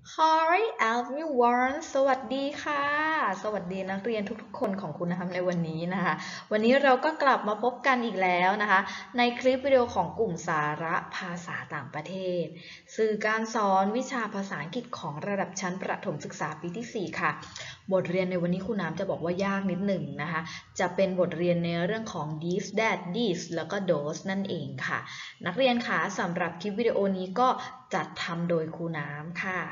Hi everyone สวัสดีค่ะ สวัสดีนักเรียนทุกๆคนของคุณนะคะในวันนี้นะคะ วันนี้เราก็กลับมาพบกันอีกแล้วนะคะในคลิปวิดีโอของกลุ่มสาระภาษาต่างประเทศสื่อการสอนวิชาภาษาอังกฤษของระดับชั้นประถมศึกษาปีที่ 4 ค่ะ บทเรียนในวันนี้คุณน้ำจะบอกว่ายากนิดหนึ่งนะคะ จะเป็นบทเรียนในเรื่องของ this that this แล้วก็ those นั่นเองค่ะ นักเรียนคะสำหรับคลิปวิดีโอนี้ก็จัดทำโดยครูน้ำค่ะ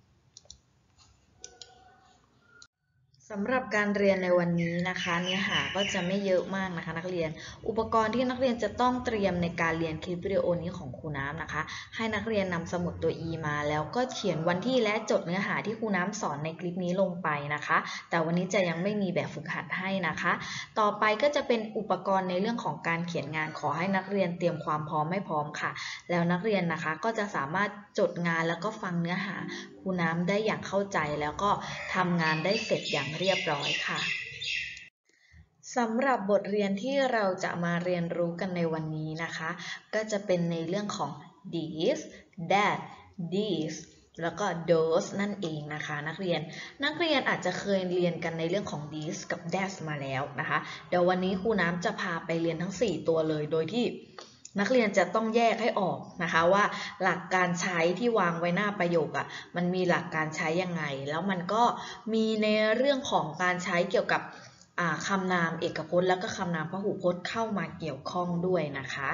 สำหรับการเรียนในวันนี้นะคะเนื้อหาก็จะไม่เยอะมากนะคะนักเรียนอุปกรณ์ที่นักเรียนจะต้องเตรียมในการเรียนคลิปวิดีโอนี้ของครูน้ำนะคะให้นักเรียนนำสมุดตัว E มาแล้วก็เขียนวันที่และจดเนื้อหาที่ครูน้ำสอนในคลิปนี้ลงไปนะคะแต่วันนี้จะยังไม่มีแบบฝึกหัดให้นะคะต่อไปก็จะเป็นอุปกรณ์ในเรื่องของการเขียนงานขอให้นักเรียนเตรียมความพร้อมไม่พร้อมค่ะแล้วนักเรียนนะคะก็จะสามารถจดงานแล้วก็ฟังเนื้อหาครูน้ำได้อย่างเข้าใจแล้วก็ทำงานได้เสร็จอย่างเรียบร้อยค่ะสำหรับบทเรียนที่เราจะมาเรียนรู้กันในวันนี้นะคะก็จะเป็นในเรื่องของ this that these แล้วก็ those นั่นเองนะคะนักเรียนอาจจะเคยเรียนกันในเรื่องของ this กับ that มาแล้วนะคะเดี๋ยววันนี้ครูน้ำจะพาไปเรียนทั้ง4ตัวเลยโดยที่นักเรียนจะต้องแยกให้ออกนะคะว่าหลักการใช้ที่วางไว้หน้าประโยคมันมีหลักการใช้ยังไงแล้วมันก็มีในเรื่องของการใช้เกี่ยวกับคำนามเอกพจน์แล้วก็คำนามพหูพจน์เข้ามาเกี่ยวข้องด้วยนะคะ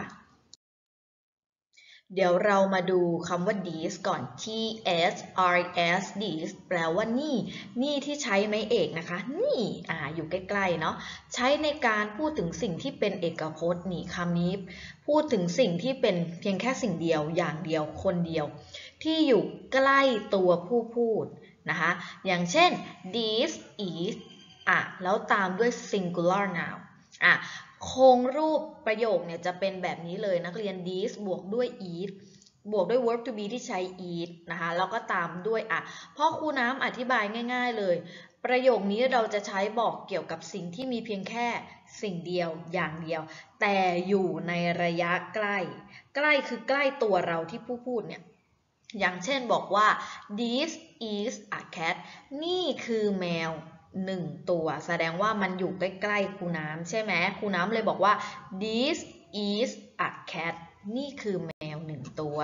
เดี๋ยวเรามาดูคำว่า this ก่อน t-s-r-s this แปลว่านี่ที่ใช้ไม้เอกนะคะนี่อยู่ใกล้ๆเนาะใช้ในการพูดถึงสิ่งที่เป็นเอกพจน์นี่คำนี้พูดถึงสิ่งที่เป็นเพียงแค่สิ่งเดียวอย่างเดียวคนเดียวที่อยู่ใกล้ตัวผู้พูดนะคะอย่างเช่น this is แล้วตามด้วย singular noun โครงรูปประโยคเนี่ยจะเป็นแบบนี้เลยนักเรียน this บวกด้วย eat บวกด้วย verb to be ที่ใช้ eat นะคะแล้วก็ตามด้วยเพราะครูน้ำอธิบายง่ายๆเลยประโยคนี้เราจะใช้บอกเกี่ยวกับสิ่งที่มีเพียงแค่สิ่งเดียวอย่างเดียวแต่อยู่ในระยะใกล้ใกล้คือใกล้ตัวเราที่ผู้พูดเนี่ยอย่างเช่นบอกว่า this is a cat นี่คือแมว1 ตัวแสดงว่ามันอยู่ใกล้ๆครูน้ำใช่ไหมครูน้ำเลยบอกว่า this is a cat นี่คือแมว1 ตัว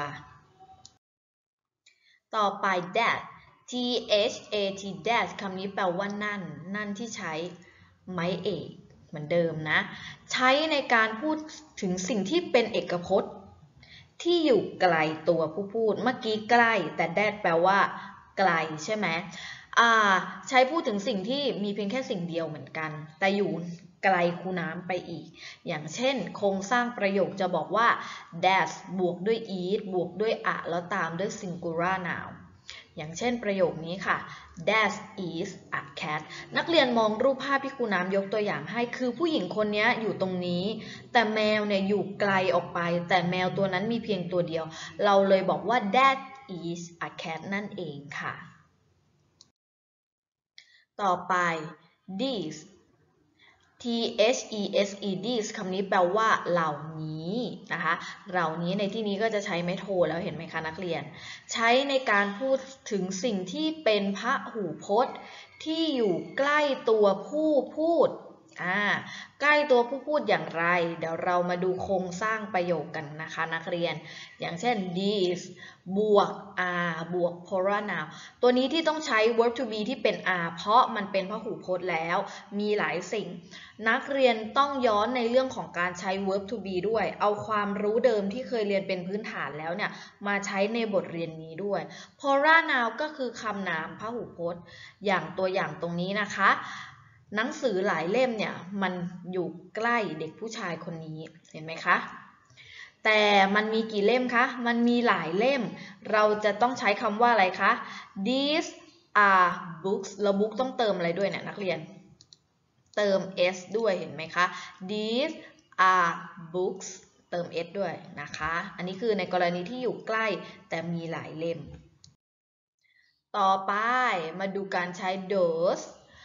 ต่อไป that that that คำนี้แปลว่านั่นที่ใช้ไม้เอกเหมือนเดิมนะใช้ในการพูดถึงสิ่งที่เป็นเอกพจน์ที่อยู่ไกลตัวผู้พูดเมื่อกี้ใกล้แต่ that แปลว่าไกลใช่ไหมใช้พูดถึงสิ่งที่มีเพียงแค่สิ่งเดียวเหมือนกันแต่อยู่ไกลคูน้ำไปอีกอย่างเช่นโครงสร้างประโยคจะบอกว่า that บวกด้วย eat บวกด้วยแล้วตามด้วย singular noun อย่างเช่นประโยคนี้ค่ะ that is a cat นักเรียนมองรูปภาพที่ครูน้ำยกตัวอย่างให้คือผู้หญิงคนนี้อยู่ตรงนี้แต่แมวเนี่ยอยู่ไกลออกไปแต่แมวตัวนั้นมีเพียงตัวเดียวเราเลยบอกว่า that is a cat นั่นเองค่ะต่อไป these these คำนี้แปลว่าเหล่านี้นะคะเหล่านี้ในที่นี้ก็จะใช้ไม่โทแล้วเห็นไหมคะนักเรียนใช้ในการพูดถึงสิ่งที่เป็นพหูพจน์ที่อยู่ใกล้ตัวผู้พูดใกล้ตัวผู้พูดอย่างไรเดี๋ยวเรามาดูโครงสร้างประโยคกันนะคะนักเรียนอย่างเช่น these บวก บวก plural noun ตัวนี้ที่ต้องใช้ verb to be ที่เป็น เพราะมันเป็นพหูพจน์แล้วมีหลายสิ่งนักเรียนต้องย้อนในเรื่องของการใช้ verb to be ด้วยเอาความรู้เดิมที่เคยเรียนเป็นพื้นฐานแล้วเนี่ยมาใช้ในบทเรียนนี้ด้วย plural noun ก็คือคำนามพหูพจน์อย่างตัวอย่างตรงนี้นะคะหนังสือหลายเล่มเนี่ยมันอยู่ใกล้เด็กผู้ชายคนนี้เห็นไหมคะแต่มันมีกี่เล่มคะมันมีหลายเล่มเราจะต้องใช้คำว่าอะไรคะ these are books แล้ว book ต้องเติมอะไรด้วยเนี่ยนักเรียนเติม s ด้วยเห็นไหมคะ these are books เติม s ด้วยนะคะอันนี้คือในกรณีที่อยู่ใกล้แต่มีหลายเล่มต่อไปมาดูการใช้ those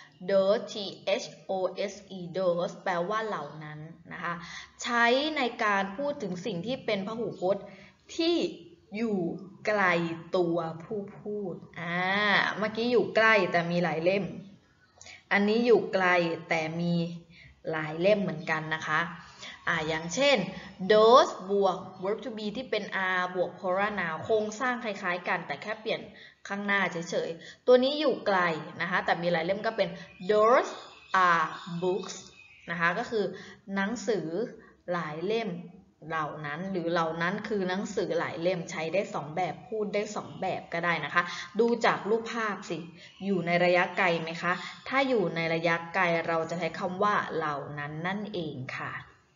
those แปลว่าเหล่านั้นนะคะใช้ในการพูดถึงสิ่งที่เป็นพหูพจน์ที่อยู่ไกลตัวผู้พูดเมื่อกี้อยู่ใกล้แต่มีหลายเล่มอันนี้อยู่ไกลแต่มีหลายเล่มเหมือนกันนะคะอย่างเช่น those บวก verb to be ที่เป็น are บวก plural noun โครงสร้างคล้ายๆกันแต่แค่เปลี่ยนข้างหน้าเฉยๆตัวนี้อยู่ไกลนะคะแต่มีหลายเล่มก็เป็น those are books นะคะก็คือหนังสือหลายเล่มเหล่านั้นหรือเหล่านั้นคือหนังสือหลายเล่มใช้ได้2แบบพูดได้2แบบก็ได้นะคะดูจากรูปภาพสิอยู่ในระยะไกลไหมคะถ้าอยู่ในระยะไกลเราจะใช้คำว่าเหล่านั้นนั่นเองค่ะ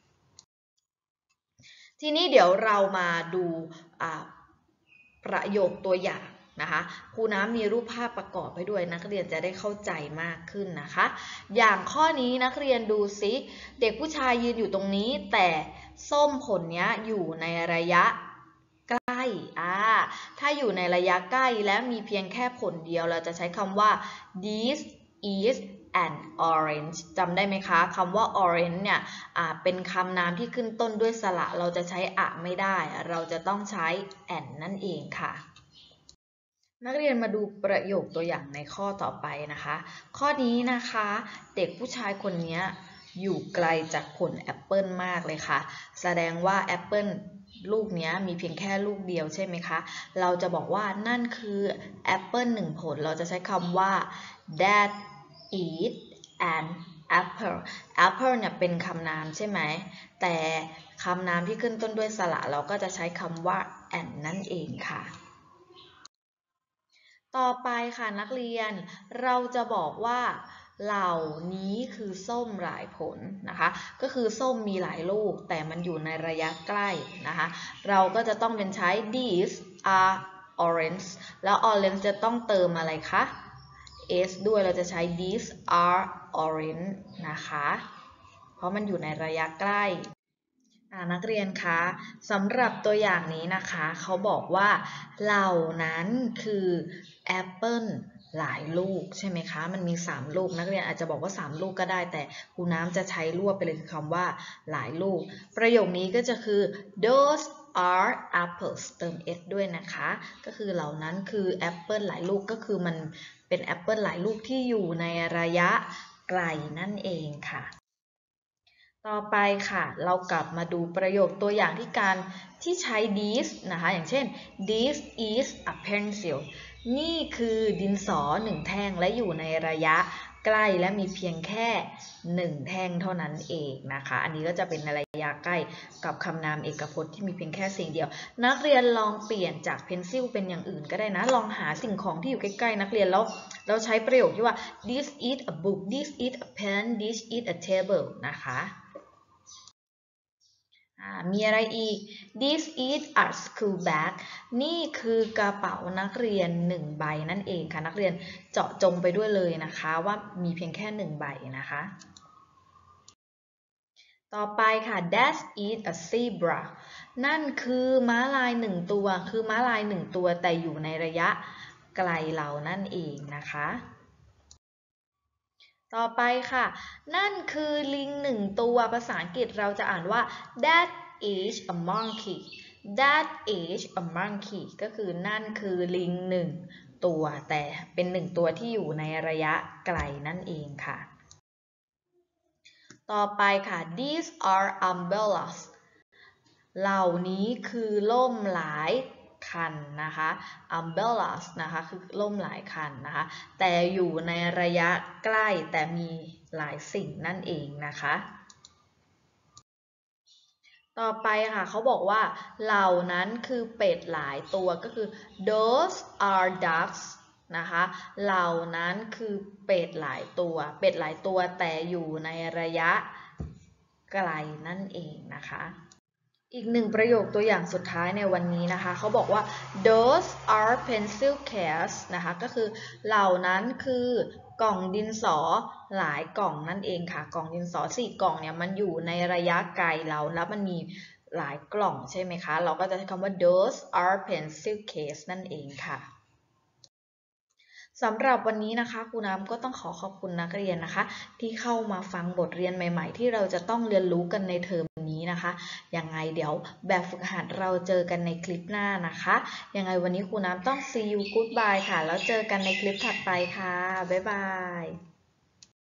ทีนี้เดี๋ยวเรามาดูประโยคตัวอย่างนะคะครูน้ำมีรูปภาพประกอบให้ด้วยนักเรียนจะได้เข้าใจมากขึ้นนะคะอย่างข้อนี้นักเรียนดูซิเด็กผู้ชายยืนอยู่ตรงนี้แต่ส้มผลนี้อยู่ในระยะใกล้ถ้าอยู่ในระยะใกล้และมีเพียงแค่ผลเดียวเราจะใช้คำว่า this is an orange จำได้ไหมคะคำว่า orange เนี่ยเป็นคำนามที่ขึ้นต้นด้วยสระเราจะใช้อะไม่ได้เราจะต้องใช้ an นั่นเองค่ะนักเรียนมาดูประโยคตัวอย่างในข้อต่อไปนะคะข้อนี้นะคะเด็กผู้ชายคนนี้อยู่ไกลจากผลแอปเปิลมากเลยค่ะแสดงว่าแอปเปิลลูกนี้มีเพียงแค่ลูกเดียวใช่ไหมคะเราจะบอกว่านั่นคือแอปเปิล1ผลเราจะใช้คำว่า that is an apple apple เนี่ยเป็นคำนามใช่ไหมแต่คำนามที่ขึ้นต้นด้วยสระเราก็จะใช้คำว่า an นั่นเองค่ะต่อไปค่ะนักเรียนเราจะบอกว่าเหล่านี้คือส้มหลายผลนะคะก็คือส้มมีหลายลูกแต่มันอยู่ในระยะใกล้นะคะเราก็จะต้องเป็นใช้ these are orange แล้ว orange จะต้องเติมอะไรคะ s ด้วยเราจะใช้ these are orange นะคะเพราะมันอยู่ในระยะใกล้นักเรียนคะสำหรับตัวอย่างนี้นะคะเขาบอกว่าเหล่านั้นคือแอปเปิลหลายลูกใช่ไหมคะมันมี3ลูกนักเรียนอาจจะบอกว่า3ลูกก็ได้แต่ครูน้ำจะใช้รวบไปเลยคือคำว่าหลายลูกประโยคนี้ก็จะคือ those are apples เติม s ด้วยนะคะก็คือเหล่านั้นคือแอปเปิลหลายลูกก็คือมันเป็นแอปเปิลหลายลูกที่อยู่ในระยะไกลนั่นเองค่ะต่อไปค่ะเรากลับมาดูประโยคตัวอย่างที่การที่ใช้ this นะคะอย่างเช่น this is a pencil นี่คือดินสอ1แท่งและอยู่ในระยะใกล้และมีเพียงแค่1แท่งเท่านั้นเองนะคะอันนี้ก็จะเป็นในระยะใกล้กับคำนามเอกพจน์ที่มีเพียงแค่สิ่งเดียวนักเรียนลองเปลี่ยนจาก pencil เป็นอย่างอื่นก็ได้นะลองหาสิ่งของที่อยู่ใกล้ๆนักเรียนแล้วเราใช้ประโยคที่ว่า this is a book this is a pen this is a table นะคะมีอะไรอีก this is a school bag นี่คือกระเป๋านักเรียน1ใบนั่นเองค่ะนักเรียนเจาะจงไปด้วยเลยนะคะว่ามีเพียงแค่1ใบนะคะต่อไปค่ะ that is a zebra นั่นคือม้าลาย1ตัวคือม้าลาย1ตัวแต่อยู่ในระยะไกลเรานั่นเองนะคะต่อไปค่ะนั่นคือลิง1ตัวภาษาอังกฤษเราจะอ่านว่า that is a monkey that is a monkey ก็คือนั่นคือลิง1ตัวแต่เป็น1ตัวที่อยู่ในระยะไกลนั่นเองค่ะต่อไปค่ะ these are umbrellas เหล่านี้คือล่มหลายคันนะคะ umbrellas นะคะคือล่มหลายคันนะคะแต่อยู่ในระยะใกล้แต่มีหลายสิ่งนั่นเองนะคะต่อไปค่ะเขาบอกว่าเหล่านั้นคือเป็ดหลายตัวก็คือ those are ducks นะคะเหล่านั้นคือเป็ดหลายตัวเป็ดหลายตัวแต่อยู่ในระยะไกลนั่นเองนะคะอีก1ประโยคตัวอย่างสุดท้ายในวันนี้นะคะเขาบอกว่า those are pencil case นะคะก็คือเหล่านั้นคือกล่องดินสอหลายกล่องนั่นเองค่ะกล่องดินสอ4กล่องเนี่ยมันอยู่ในระยะไกลเราแล้วมันมีหลายกล่องใช่ไหมคะเราก็จะใช้คำว่า those are pencil case นั่นเองค่ะสำหรับวันนี้นะคะครูน้ำก็ต้องขอบคุณนักเรียนนะคะที่เข้ามาฟังบทเรียนใหม่ๆที่เราจะต้องเรียนรู้กันในเทอมนี้นะคะยังไงเดี๋ยวแบบฝึกหัดเราเจอกันในคลิปหน้านะคะยังไงวันนี้ครูน้ำต้อง see you goodbye ค่ะแล้วเจอกันในคลิปถัดไปค่ะบ๊ายบาย